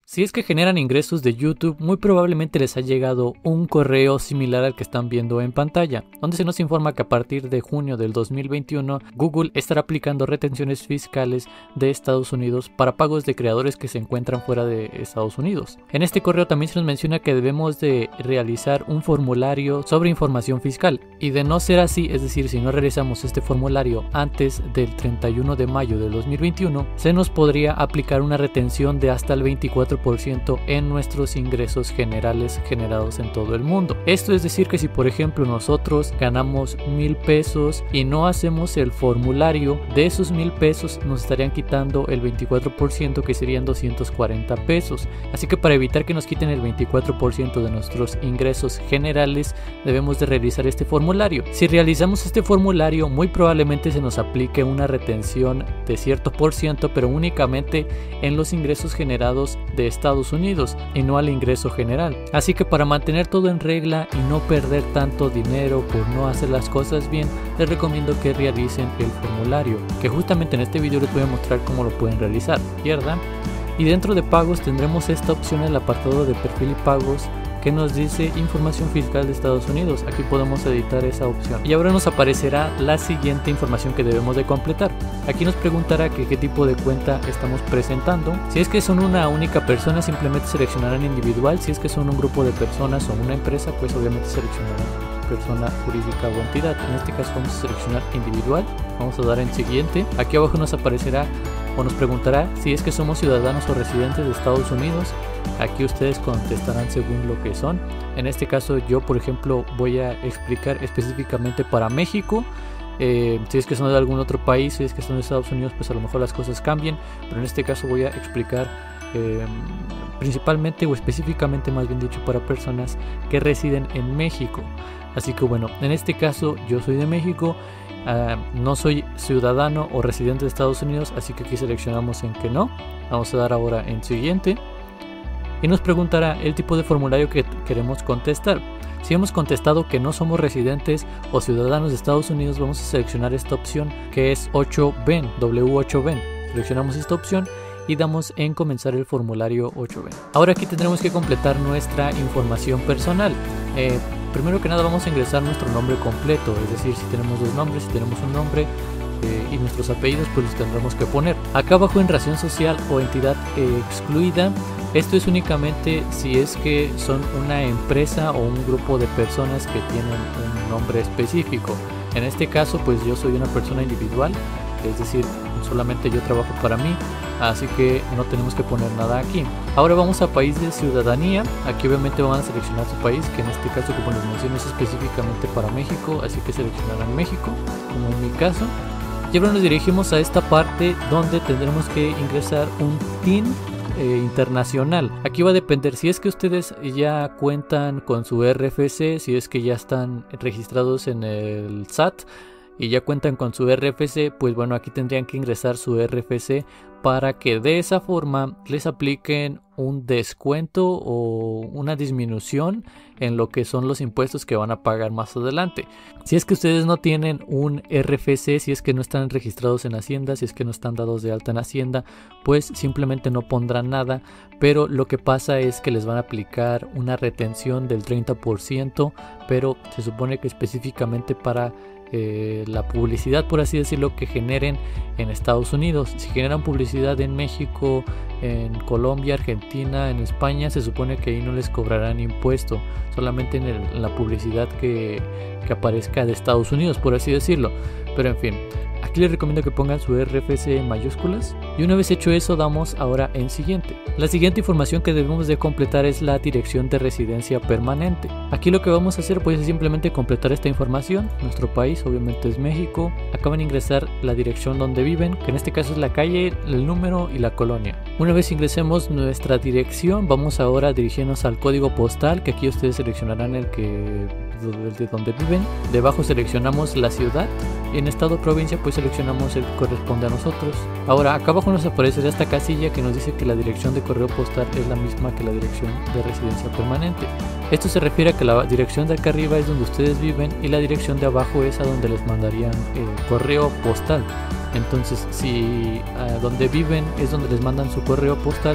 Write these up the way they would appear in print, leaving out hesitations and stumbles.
Si es que generan ingresos de YouTube, muy probablemente les ha llegado un correo similar al que están viendo en pantalla, donde se nos informa que a partir de junio del 2021, Google estará aplicando retenciones fiscales de Estados Unidos para pagos de creadores que se encuentran fuera de Estados Unidos. En este correo también se nos menciona que debemos de realizar un formulario sobre información fiscal, y de no ser así, es decir, si no realizamos este formulario antes del 31 de mayo del 2021, se nos podría aplicar una retención de hasta el 24% en nuestros ingresos generales generados en todo el mundo. Esto es decir que si por ejemplo nosotros ganamos 1,000 pesos y no hacemos el formulario, de esos 1,000 pesos nos estarían quitando el 24%, que serían 240 pesos. Así que para evitar que nos quiten el 24% de nuestros ingresos generales, debemos de realizar este formulario. Si realizamos este formulario, muy probablemente se nos aplique una retención de cierto por ciento, pero únicamente en los ingresos generados de Estados Unidos y no al ingreso general. Así que para mantener todo en regla y no perder tanto dinero por no hacer las cosas bien, les recomiendo que realicen el formulario, que justamente en este video les voy a mostrar cómo lo pueden realizar, ¿verdad? Y dentro de pagos tendremos esta opción en el apartado de perfil y pagos, que nos dice información fiscal de Estados Unidos. Aquí podemos editar esa opción y ahora nos aparecerá la siguiente información que debemos de completar. Aquí nos preguntará que qué tipo de cuenta estamos presentando. Si es que son una única persona, simplemente seleccionarán individual. Si es que son un grupo de personas o una empresa, pues obviamente seleccionarán persona jurídica o entidad. En este caso vamos a seleccionar individual, vamos a dar en siguiente. Aquí abajo nos aparecerá o nos preguntará si es que somos ciudadanos o residentes de Estados Unidos. Aquí ustedes contestarán según lo que son. En este caso yo, por ejemplo, voy a explicar específicamente para México. Si es que son de algún otro país, si es que son de Estados Unidos, pues a lo mejor las cosas cambian, pero en este caso voy a explicar principalmente o específicamente, más bien dicho, para personas que residen en México. Así que bueno, en este caso yo soy de México, no soy ciudadano o residente de Estados Unidos, así que aquí seleccionamos en que no. Vamos a dar ahora en siguiente y nos preguntará el tipo de formulario que queremos contestar. Si hemos contestado que no somos residentes o ciudadanos de Estados Unidos, vamos a seleccionar esta opción que es 8Ben, W8Ben. Seleccionamos esta opción y damos en comenzar el formulario 8Ben. Ahora aquí tendremos que completar nuestra información personal. Primero que nada vamos a ingresar nuestro nombre completo, es decir, si tenemos dos nombres, si tenemos un nombre y nuestros apellidos, pues los tendremos que poner. Acá abajo en razón social o entidad excluida, esto es únicamente si es que son una empresa o un grupo de personas que tienen un nombre específico. En este caso pues yo soy una persona individual, es decir, solamente yo trabajo para mí, así que no tenemos que poner nada aquí. Ahora vamos a país de ciudadanía. Aquí obviamente van a seleccionar su país, que en este caso, como les mencioné, es específicamente para México, así que seleccionarán México, como en mi caso. Y ahora nos dirigimos a esta parte donde tendremos que ingresar un TIN internacional. Aquí va a depender si es que ustedes ya cuentan con su RFC, si es que ya están registrados en el SAT y ya cuentan con su RFC, pues bueno, aquí tendrían que ingresar su RFC para que de esa forma les apliquen un descuento o una disminución en lo que son los impuestos que van a pagar más adelante. Si es que ustedes no tienen un RFC, si es que no están registrados en Hacienda, si es que no están dados de alta en Hacienda, pues simplemente no pondrán nada, pero lo que pasa es que les van a aplicar una retención del 30%, pero se supone que específicamente para la publicidad, por así decirlo, que generen en Estados Unidos. Si generan publicidad en México, en Colombia, Argentina, en España, se supone que ahí no les cobrarán impuesto, solamente en la publicidad que aparezca de Estados Unidos, por así decirlo. Pero en fin, aquí les recomiendo que pongan su RFC en mayúsculas y una vez hecho eso damos ahora en siguiente. La siguiente información que debemos de completar es la dirección de residencia permanente. Aquí lo que vamos a hacer pues es simplemente completar esta información. Nuestro país obviamente es México. Acaban de ingresar la dirección donde viven, que en este caso es la calle, el número y la colonia. Una vez ingresemos nuestra dirección, vamos ahora a dirigirnos al código postal, que aquí ustedes seleccionarán el que de donde viven. Debajo seleccionamos la ciudad. En estado o provincia pues seleccionamos el que corresponde a nosotros. Ahora acá abajo nos aparecerá esta casilla que nos dice que la dirección de correo postal es la misma que la dirección de residencia permanente. Esto se refiere a que la dirección de acá arriba es donde ustedes viven y la dirección de abajo es a donde les mandarían el correo postal. Entonces si donde viven es donde les mandan su correo postal,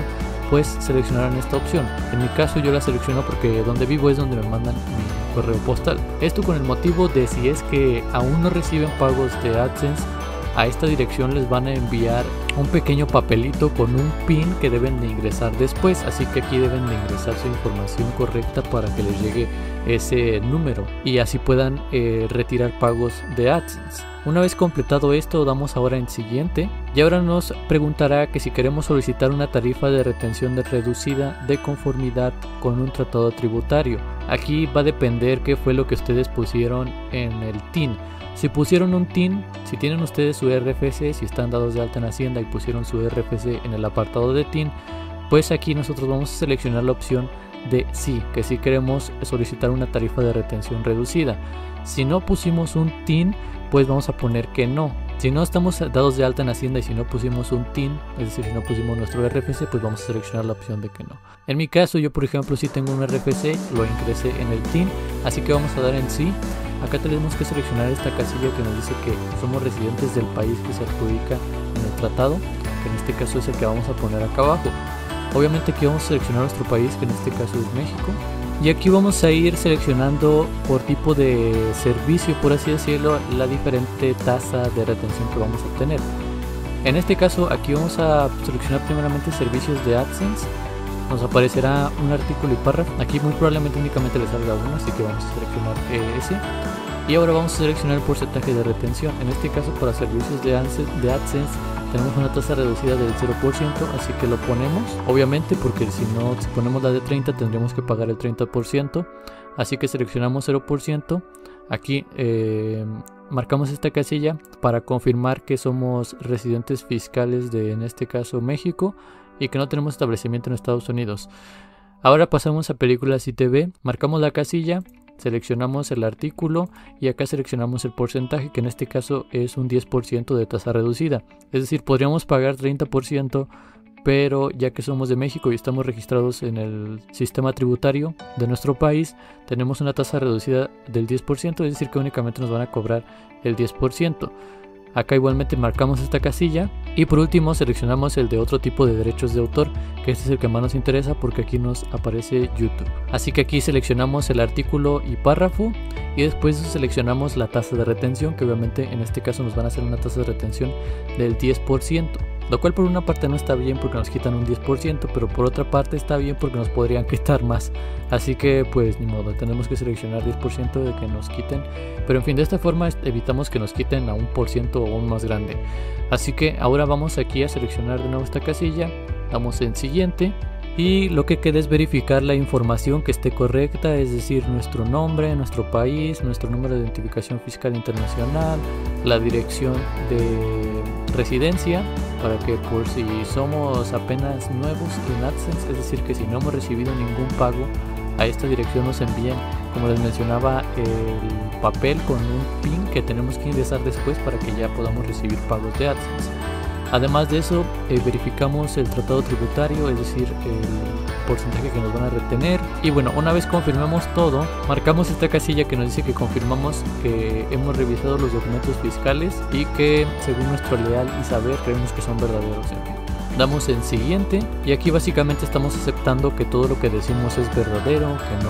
pues seleccionarán esta opción. En mi caso yo la selecciono porque donde vivo es donde me mandan mi correo postal. Esto con el motivo de si es que aún no reciben pagos de AdSense, a esta dirección les van a enviar un pequeño papelito con un PIN que deben de ingresar después, así que aquí deben de ingresar su información correcta para que les llegue ese número y así puedan retirar pagos de AdSense. Una vez completado esto, damos ahora en siguiente y ahora nos preguntará que si queremos solicitar una tarifa de retención reducida de conformidad con un tratado tributario. Aquí va a depender qué fue lo que ustedes pusieron en el TIN. Si pusieron un TIN, si tienen ustedes su RFC, si están dados de alta en Hacienda y pusieron su RFC en el apartado de TIN, pues aquí nosotros vamos a seleccionar la opción de sí, que sí queremos solicitar una tarifa de retención reducida. Si no pusimos un TIN, pues vamos a poner que no. Si no estamos dados de alta en Hacienda y si no pusimos un TIN, es decir, si no pusimos nuestro RFC, pues vamos a seleccionar la opción de que no. En mi caso, yo por ejemplo sí tengo un RFC, lo ingresé en el TIN, así que vamos a dar en sí. Acá tenemos que seleccionar esta casilla que nos dice que somos residentes del país que se adjudica en el tratado, que en este caso es el que vamos a poner acá abajo. Obviamente aquí vamos a seleccionar nuestro país, que en este caso es México. Y aquí vamos a ir seleccionando por tipo de servicio, por así decirlo, la diferente tasa de retención que vamos a obtener. En este caso aquí vamos a seleccionar primeramente servicios de AdSense. Nos aparecerá un artículo y párrafo. Aquí muy probablemente únicamente le salga uno, así que vamos a seleccionar ese. Y ahora vamos a seleccionar el porcentaje de retención. En este caso para servicios de AdSense tenemos una tasa reducida del 0%, así que lo ponemos, obviamente, porque si ponemos la de 30 tendríamos que pagar el 30%, así que seleccionamos 0%. Aquí marcamos esta casilla para confirmar que somos residentes fiscales de, en este caso, México, y que no tenemos establecimiento en Estados Unidos. Ahora pasamos a películas y TV, marcamos la casilla, seleccionamos el artículo y acá seleccionamos el porcentaje, que en este caso es un 10% de tasa reducida. Es decir, podríamos pagar 30%, pero ya que somos de México y estamos registrados en el sistema tributario de nuestro país, tenemos una tasa reducida del 10%, es decir que únicamente nos van a cobrar el 10%. Acá igualmente marcamos esta casilla y por último seleccionamos el de otro tipo de derechos de autor, que este es el que más nos interesa porque aquí nos aparece YouTube. Así que aquí seleccionamos el artículo y párrafo y después seleccionamos la tasa de retención, que obviamente en este caso nos van a hacer una tasa de retención del 10%. Lo cual por una parte no está bien porque nos quitan un 10%, pero por otra parte está bien porque nos podrían quitar más. Así que pues ni modo, tenemos que seleccionar 10% de que nos quiten. Pero en fin, de esta forma evitamos que nos quiten a un por ciento o aún más grande. Así que ahora vamos aquí a seleccionar de nuevo esta casilla, damos en siguiente. Y lo que queda es verificar la información que esté correcta, es decir, nuestro nombre, nuestro país, nuestro número de identificación fiscal internacional, la dirección de residencia, para que por si somos apenas nuevos en AdSense, es decir, que si no hemos recibido ningún pago, a esta dirección nos envían, como les mencionaba, el papel con un PIN que tenemos que ingresar después para que ya podamos recibir pagos de AdSense. Además de eso, verificamos el tratado tributario, es decir, el porcentaje que nos van a retener. Y bueno, una vez confirmamos todo, marcamos esta casilla que nos dice que confirmamos que hemos revisado los documentos fiscales y que según nuestro leal y saber creemos que son verdaderos. Damos en siguiente y aquí básicamente estamos aceptando que todo lo que decimos es verdadero,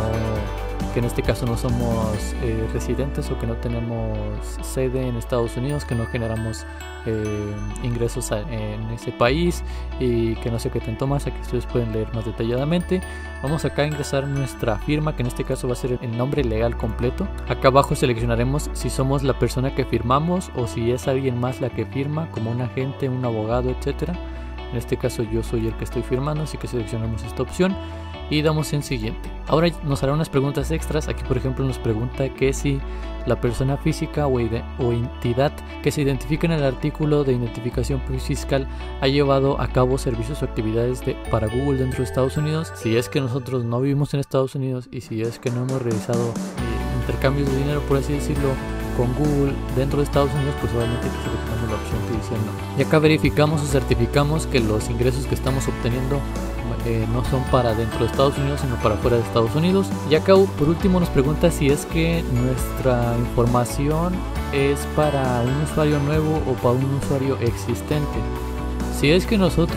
que en este caso no somos residentes o que no tenemos sede en Estados Unidos, que no generamos ingresos en ese país y que no sé qué tanto más. Aquí ustedes pueden leer más detalladamente. Vamos acá a ingresar nuestra firma, que en este caso va a ser el nombre legal completo. Acá abajo seleccionaremos si somos la persona que firmamos o si es alguien más la que firma, como un agente, un abogado, etcétera. En este caso yo soy el que estoy firmando, así que seleccionamos esta opción y damos en siguiente. Ahora nos hará unas preguntas extras. Aquí por ejemplo nos pregunta que si la persona física o entidad que se identifica en el artículo de identificación fiscal ha llevado a cabo servicios o actividades para Google dentro de Estados Unidos. Si es que nosotros no vivimos en Estados Unidos y si es que no hemos realizado intercambios de dinero, por así decirlo, con Google dentro de Estados Unidos, pues obviamente que seleccionamos la opción que dice no. Y acá verificamos o certificamos que los ingresos que estamos obteniendo no son para dentro de Estados Unidos, sino para fuera de Estados Unidos. Y acá por último nos pregunta si es que nuestra información es para un usuario nuevo o para un usuario existente. Si es que nosotros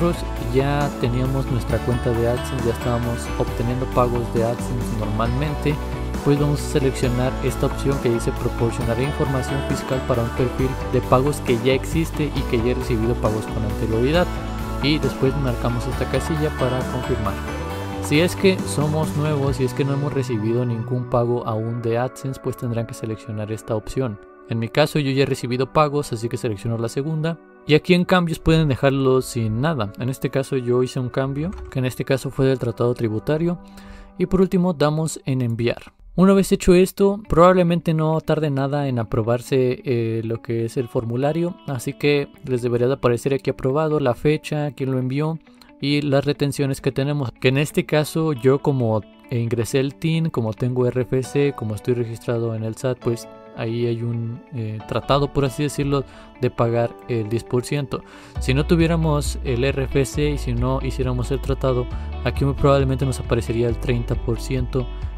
ya teníamos nuestra cuenta de AdSense, ya estábamos obteniendo pagos de AdSense normalmente, pues vamos a seleccionar esta opción que dice proporcionar información fiscal para un perfil de pagos que ya existe y que ya he recibido pagos con anterioridad, y después marcamos esta casilla para confirmar. Si es que somos nuevos y es que no hemos recibido ningún pago aún de AdSense, pues tendrán que seleccionar esta opción. En mi caso yo ya he recibido pagos, así que selecciono la segunda. Y aquí en cambios pueden dejarlo sin nada. En este caso yo hice un cambio, que en este caso fue del tratado tributario. Y por último damos en enviar. Una vez hecho esto, probablemente no tarde nada en aprobarse lo que es el formulario. Así que les debería de aparecer aquí aprobado, la fecha, quién lo envió y las retenciones que tenemos. Que en este caso yo como ingresé el TIN, como tengo RFC, como estoy registrado en el SAT, pues ahí hay un tratado, por así decirlo, de pagar el 10%. Si no tuviéramos el RFC y si no hiciéramos el tratado, aquí muy probablemente nos aparecería el 30%